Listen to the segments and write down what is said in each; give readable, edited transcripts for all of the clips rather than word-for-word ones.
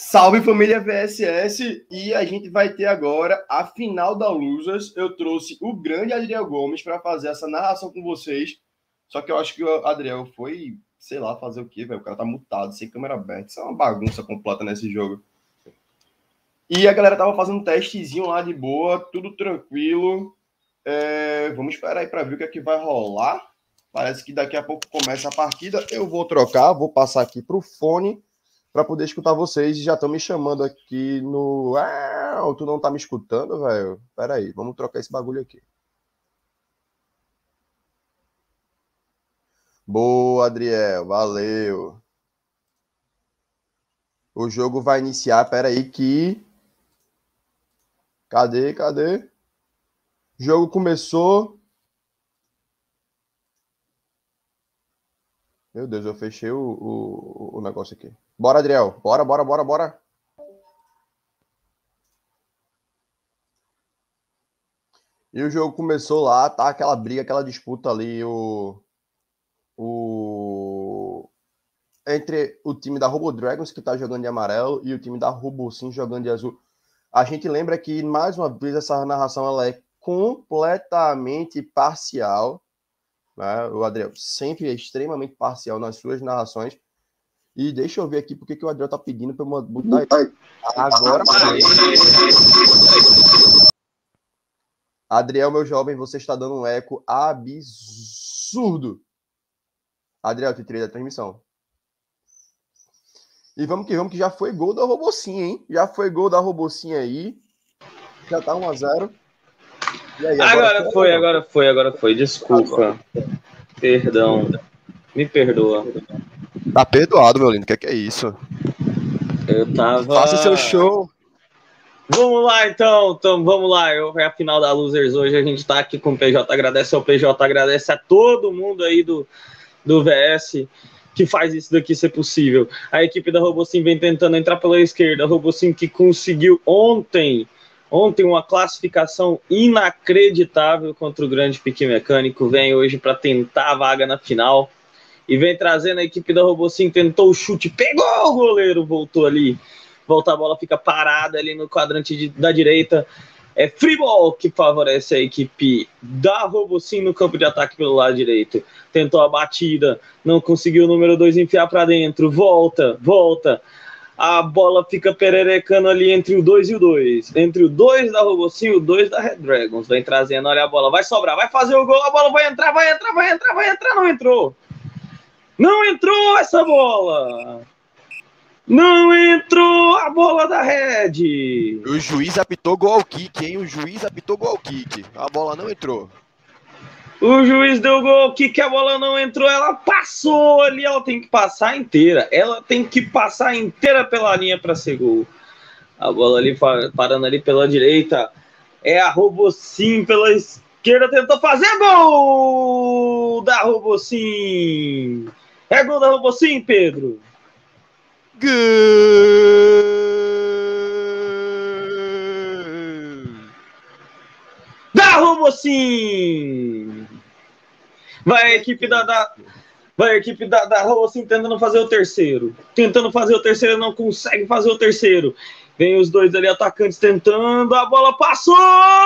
Salve família VSS! E a gente vai ter agora a final da Losers. Eu trouxe o grande Adriel Gomes para fazer essa narração com vocês. Só que eu acho que o Adriel foi, sei lá, fazer o quê, velho? O cara tá mutado, sem câmera aberta. Isso é uma bagunça completa nesse jogo. E a galera tava fazendo um testezinho lá de boa, tudo tranquilo. Vamos esperar aí para ver o que é que vai rolar. Parece que daqui a pouco começa a partida. Eu vou trocar, vou passar aqui pro fone para poder escutar vocês. Já estão me chamando aqui no... tu não tá me escutando, velho? Pera aí, vamos trocar esse bagulho aqui. Boa, Adriel, valeu. O jogo vai iniciar, pera aí que... Cadê? O jogo começou. Meu Deus, eu fechei o negócio aqui. Bora, Adriel. Bora. E o jogo começou lá, tá? Aquela briga, aquela disputa ali, entre o time da Robo Dragons, que tá jogando de amarelo, e o time da Robosim jogando de azul. A gente lembra que, mais uma vez, essa narração ela é completamente parcial. Né? O Adriel sempre é extremamente parcial nas suas narrações. E deixa eu ver aqui porque que o Adriel tá pedindo para eu botar agora. Adriel, meu jovem, você está dando um eco absurdo. Adriel, te tirei da transmissão. E vamos que já foi gol da Robocinha, hein? Já foi gol da Robocinha aí. Já tá 1-0. E aí, agora foi. Desculpa. Perdão. Me perdoa. Tá perdoado, meu lindo. O que é isso? Eu tava... Faça seu show. Vamos lá, então vamos lá. É a final da Losers hoje. A gente tá aqui com o PJ. Agradece ao PJ, agradece a todo mundo aí do VS que faz isso daqui ser possível. A equipe da Robosim vem tentando entrar pela esquerda. A Robosim que conseguiu ontem uma classificação inacreditável contra o grande Pique Mecânico. Vem hoje para tentar a vaga na final. E vem trazendo a equipe da Robosim, tentou o chute, pegou o goleiro, voltou ali. Volta a bola, fica parada ali no quadrante da direita. É free ball que favorece a equipe da Robosim no campo de ataque pelo lado direito. Tentou a batida, não conseguiu o número 2 enfiar para dentro. Volta. A bola fica pererecando ali entre o 2 e o 2. Entre o 2 da Robosim e o 2 da Red Dragons. Vem trazendo, olha a bola, vai sobrar, vai fazer o gol, a bola vai entrar, não entrou. Não entrou essa bola! Não entrou a bola da Red! O juiz apitou gol kick, hein? A bola não entrou. O juiz deu gol kick, a bola não entrou, ela passou ali, ela tem que passar inteira. Pela linha para ser gol. A bola ali parando ali pela direita. É a Robosim pela esquerda, tentou fazer gol da Robosim! É gol da Robosim, Pedro? Gol da Robosim! Vai a equipe da Robosim tentando fazer o terceiro. Não consegue fazer o terceiro. Vem os dois ali atacantes tentando, a bola passou!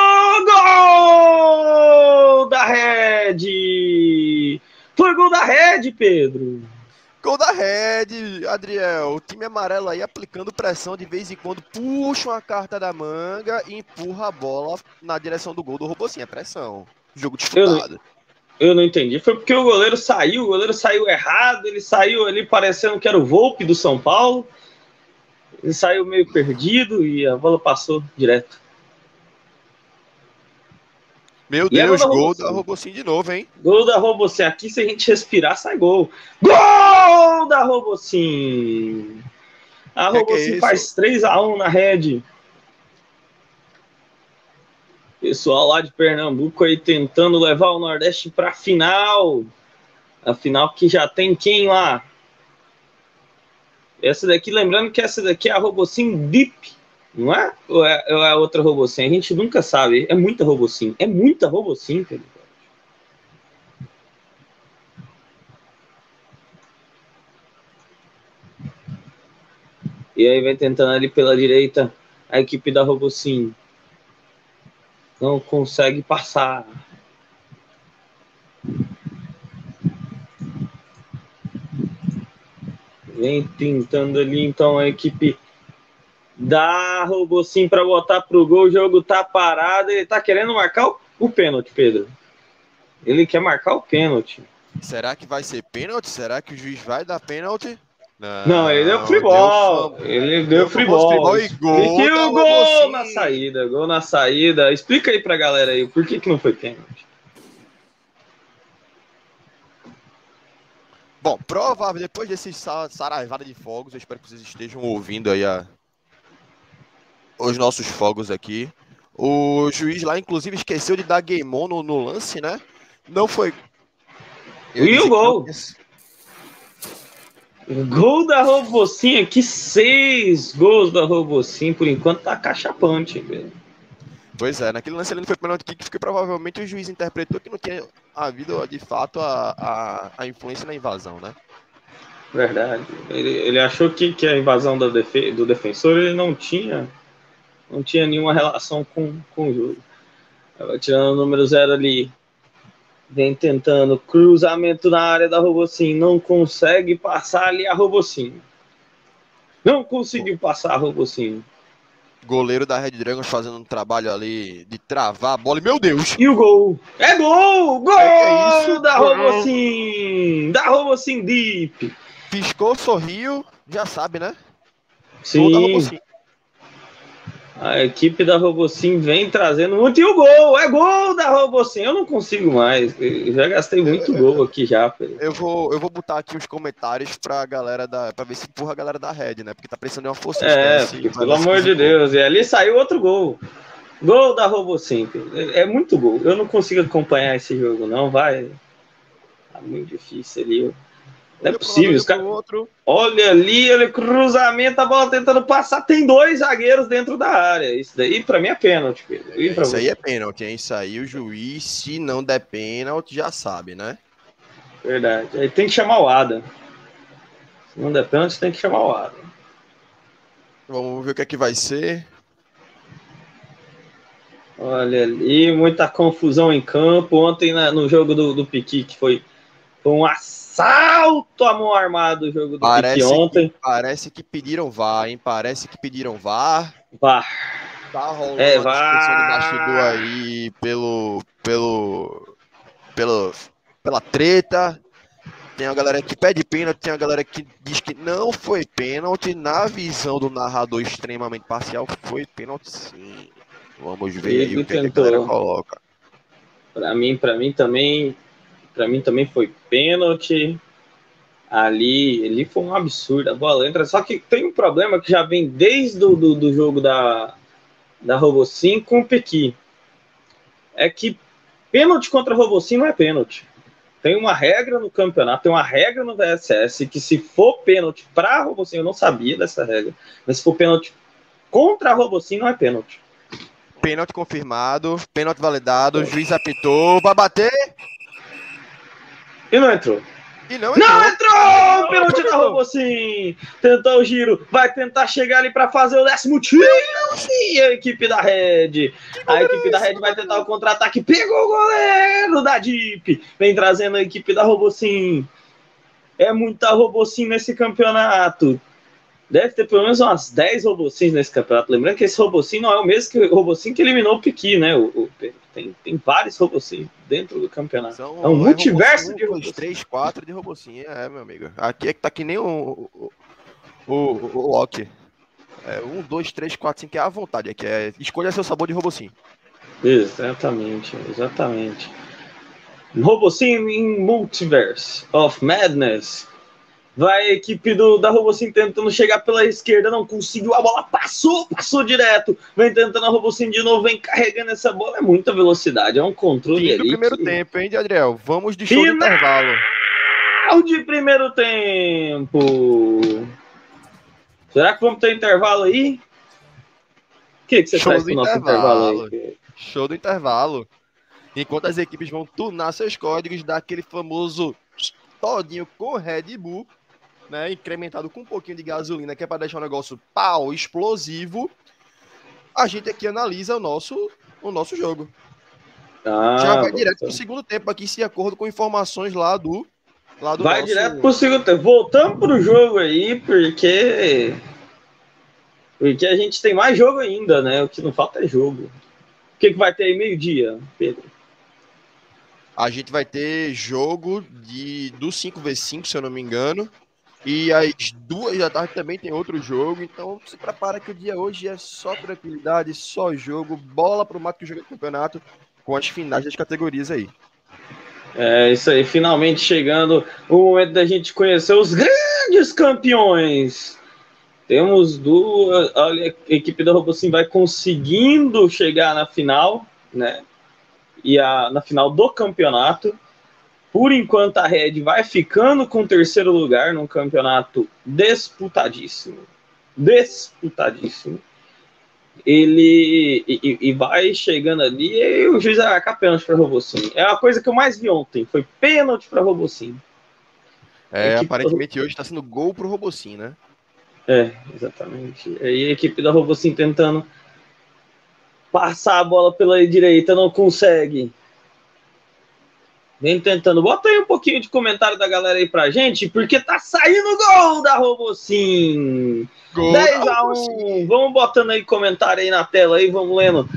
Gol da Red! Foi gol da Red, Pedro! Gol da Red, Adriel. O time amarelo aí aplicando pressão de vez em quando, puxa uma carta da manga e empurra a bola na direção do gol do Robocinho. É pressão. Jogo disputado. Eu não entendi. Foi porque o goleiro saiu errado, ele saiu ali parecendo que era o Volpe do São Paulo. Ele saiu meio perdido e a bola passou direto. Meu Deus, gol da Robocinho de novo, hein? Gol da Robocinho. Aqui, se a gente respirar, sai gol. Gol da Robocinho! A Robocinho faz 3-1 na Red. Pessoal lá de Pernambuco aí tentando levar o Nordeste para a final. A final que já tem quem lá? Essa daqui, lembrando que essa daqui é a Robocinho Deep, não é? Ou é outra Robocinho? A gente nunca sabe. É muita Robocinho, Pedro. E aí vai tentando ali pela direita a equipe da Robocin. Não consegue passar. Vem tentando ali então a equipe da Robocin para botar pro gol. O jogo tá parado. Ele tá querendo marcar o pênalti, Pedro. Ele quer marcar o pênalti. Será que vai ser pênalti? Será que o juiz vai dar pênalti? Não, ele deu free ball. Ele deu free ball. E gol, e o gol na saída. Gol na saída. Explica aí pra galera aí por que não foi pênalti. Bom, provável, depois desse saraivada de fogos, eu espero que vocês estejam ouvindo aí os nossos fogos aqui. O juiz lá, inclusive, esqueceu de dar game on no lance, né? Não foi. E o gol? Gol da Robocin aqui, 6 gols da Robocin, por enquanto tá cachapante, velho. Pois é, naquele lance ele não foi penalti kick, porque provavelmente o juiz interpretou que não tinha havido, de fato, a influência na invasão, né? Verdade. Ele achou que a invasão do defensor ele não tinha nenhuma relação com o jogo. Tava tirando o número 0 ali. Vem tentando cruzamento na área da Robocin. Não consegue passar ali a Robocin. Não conseguiu passar a Robocin. Goleiro da Red Dragons fazendo um trabalho ali de travar a bola. Meu Deus! E o gol! É gol! Gol é isso? Da Robocin! Da Robocin Deep! Piscou, sorriu, já sabe, né? Sim. Gol da Robocin. A equipe da Robocin vem trazendo muito. E o gol! É gol da Robocin! Eu não consigo mais. Eu já gastei muito gol aqui já. Eu vou botar aqui os comentários pra ver se empurra a galera da Red, né? Porque tá precisando de uma força. Porque, pelo amor de Deus. E ali saiu outro gol. Gol da Robocin. É muito gol. Eu não consigo acompanhar esse jogo, não. Vai. Tá muito difícil ali. Não é possível, os caras. Olha ali, ele cruzamento, a bola tentando passar. Tem 2 zagueiros dentro da área. Isso daí, pra mim, é pênalti. Isso aí é pênalti, hein? Isso aí o juiz, se não der pênalti, já sabe, né? Verdade. Aí tem que chamar o Adam. Se não der pênalti, tem que chamar o Adam. Vamos ver o que é que vai ser. Olha ali, muita confusão em campo. Ontem, no jogo do Piqui, que foi um assalto à mão armada o jogo do Piqui ontem. Parece que pediram VAR, hein? Parece que pediram VAR. VAR. Tá rolando uma discussão de bastidor aí pela treta. Tem a galera que pede pênalti, tem a galera que diz que não foi pênalti. Na visão do narrador extremamente parcial, foi pênalti sim. Vamos ver aí o que a galera coloca. Para mim também foi pênalti. Ali foi um absurdo, a bola entra. Só que tem um problema que já vem desde do jogo da Robocin com o Pequi. É que pênalti contra a Robocin não é pênalti. Tem uma regra no campeonato, tem uma regra no VSS que se for pênalti para a Robocin, eu não sabia dessa regra, mas se for pênalti contra a Robocin, não é pênalti. Pênalti confirmado, pênalti validado, o juiz apitou, vai bater. E não entrou. Não entrou! Pênalti da Robocin! Tentou o giro, vai tentar chegar ali para fazer o 10º tiro. E a equipe da Red. A equipe da Red vai tentar o contra-ataque. Pegou o goleiro da Deep. Vem trazendo a equipe da Robocin. É muita Robocin nesse campeonato. Deve ter pelo menos umas 10 Robocins nesse campeonato. Lembrando que esse Robocin não é o mesmo Robocin que eliminou o Piqui, né? Tem vários Robocins dentro do campeonato. É um multiverso de Robocin. 2, 3, 4 de Robocin, meu amigo. Aqui é que tá que nem o Loki. 1, 2, 3, 4, 5 é à vontade. Aqui escolha seu sabor de Robocin. Exatamente. Robocin em Multiverse of Madness. Vai a equipe da Robocin tentando chegar pela esquerda, não conseguiu, a bola passou direto, vem tentando a Robocin de novo, vem carregando essa bola, é muita velocidade, é um controle ali. Primeiro tempo, hein, Adriel? Vamos de show de intervalo. De primeiro tempo. Será que vamos ter intervalo aí? O que você faz com o nosso intervalo aí? Show do intervalo. Enquanto as equipes vão tunar seus códigos, dar aquele famoso todinho com Red Bull. né, incrementado com um pouquinho de gasolina, que é para deixar o negócio pau, explosivo, a gente aqui analisa o nosso jogo. Já vai direto pro segundo tempo aqui, de acordo com informações lá do vai nosso... direto pro segundo tempo. Voltamos pro jogo aí, porque a gente tem mais jogo ainda, né? O que não falta é jogo. O que vai ter aí meio-dia, Pedro? A gente vai ter jogo do 5x5, se eu não me engano. E às 2 da tarde também tem outro jogo. Então se prepara que o dia hoje é só tranquilidade, só jogo, bola pro mato que joga de campeonato com as finais das categorias aí. É isso aí, finalmente chegando o momento da gente conhecer os grandes campeões. Temos duas, olha, a equipe da Robosim vai conseguindo chegar na final, né? E na final do campeonato. Por enquanto, a Red vai ficando com o terceiro lugar num campeonato disputadíssimo. Disputadíssimo. Ele vai chegando ali e o juiz vai marcar pênalti para Robosim. É a coisa que eu mais vi ontem, foi pênalti para Robosim. Aparentemente hoje está sendo gol pro Robosim, né? Exatamente. Aí a equipe da Robosim tentando passar a bola pela direita, não consegue. Vem tentando. Bota aí um pouquinho de comentário da galera aí pra gente, porque tá saindo gol da Robosim. 10-1. Vamos botando aí comentário aí na tela aí, vamos lendo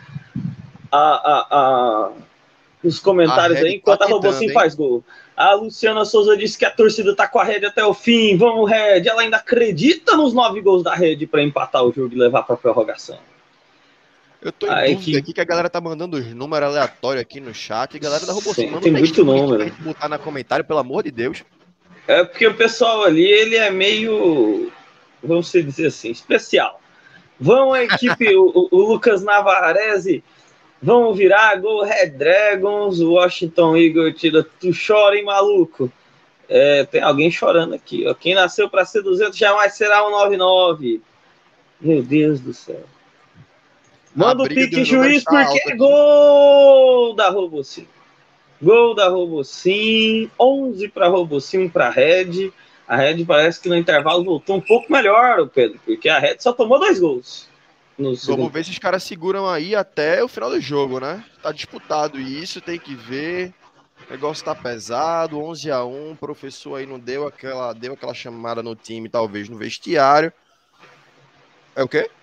os comentários aí, enquanto a Robosim faz gol. A Luciana Souza disse que a torcida tá com a Red até o fim. Vamos, Red. Ela ainda acredita nos 9 gols da Red para empatar o jogo e levar pra prorrogação. Eu tô em dúvida aqui que a galera tá mandando os números aleatórios aqui no chat. E galera da Robosim, tem muito número. Pra gente botar na comentário, pelo amor de Deus. É porque o pessoal ali, ele é meio, vamos dizer assim, especial. Vão a equipe, o Lucas Navarrese, vão virar gol Red Dragons, o Washington Eagle tira, tu chora, hein, maluco? Tem alguém chorando aqui, ó. Quem nasceu para ser 200 jamais será um 99. Meu Deus do céu. Manda o pique juiz porque é gol da Robosim. Gol da Robosim, 11 para Robosim, 1 para Red. A Red parece que no intervalo voltou um pouco melhor, Pedro, porque a Red só tomou 2 gols. Vamos ver se os caras seguram aí até o final do jogo, né? Tá disputado isso, tem que ver. O negócio tá pesado, 11-1. O professor aí não deu aquela chamada no time, talvez no vestiário. É o quê?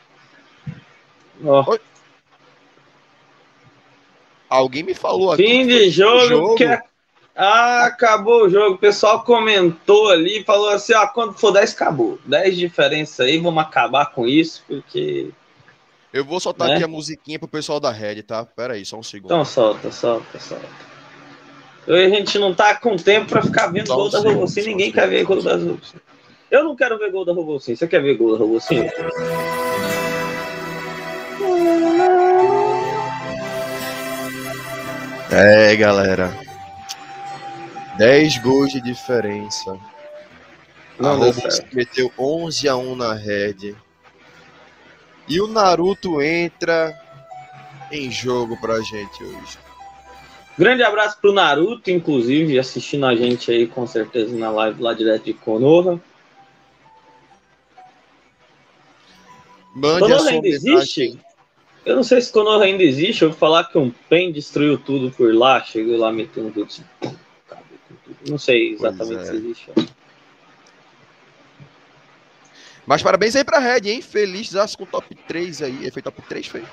Oi? Alguém me falou aqui. Fim de jogo. Acabou o jogo. O pessoal comentou ali, falou assim: quando for 10, acabou. 10 diferença aí, vamos acabar com isso, porque. Eu vou soltar aqui a musiquinha pro pessoal da Red, tá? Pera aí, só um segundo. Então solta. Hoje a gente não tá com tempo pra ficar vendo gol da Robosim. Ninguém quer ver gol da Robosim. Eu não quero ver gol da Robosim. Você quer ver gol da Robosim? Galera. 10 gols de diferença. A Robosim meteu 11-1 na Red. E o Naruto entra em jogo pra gente hoje. Grande abraço pro Naruto, inclusive, assistindo a gente aí, com certeza, na live lá direto de Konoha. Konoha ainda existe? Eu não sei se Konoha ainda existe. Eu vou falar que um PEN destruiu tudo por lá, chegou lá metendo tudo. Não sei exatamente se existe. Mas parabéns aí pra Red, hein? Feliz com o top 3 aí. Foi top 3, foi?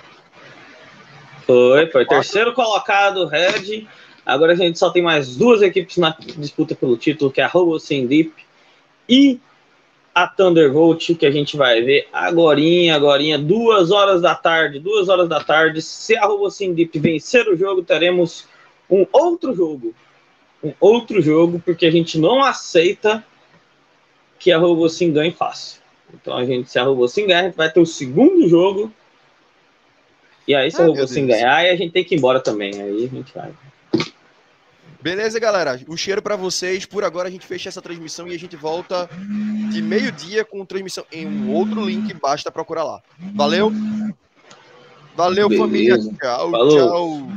Foi terceiro colocado, Red. Agora a gente só tem mais 2 equipes na disputa pelo título, que é a Robosim Deep e a Thunderbolt, que a gente vai ver agorinha, 2 horas da tarde. 2 horas da tarde. Se a Robosim Deep vencer o jogo, teremos um outro jogo, porque a gente não aceita que a Robosim ganhe fácil. Então, se a Robosim ganhar, a gente vai ter o segundo jogo. E aí, se a Robosim ganhar, aí a gente tem que ir embora também. Aí a gente vai. Beleza, galera. Um cheiro pra vocês. Por agora, a gente fecha essa transmissão e a gente volta de meio-dia com transmissão em um outro link. Basta procurar lá. Valeu. Valeu, beleza, família. Tchau, tchau.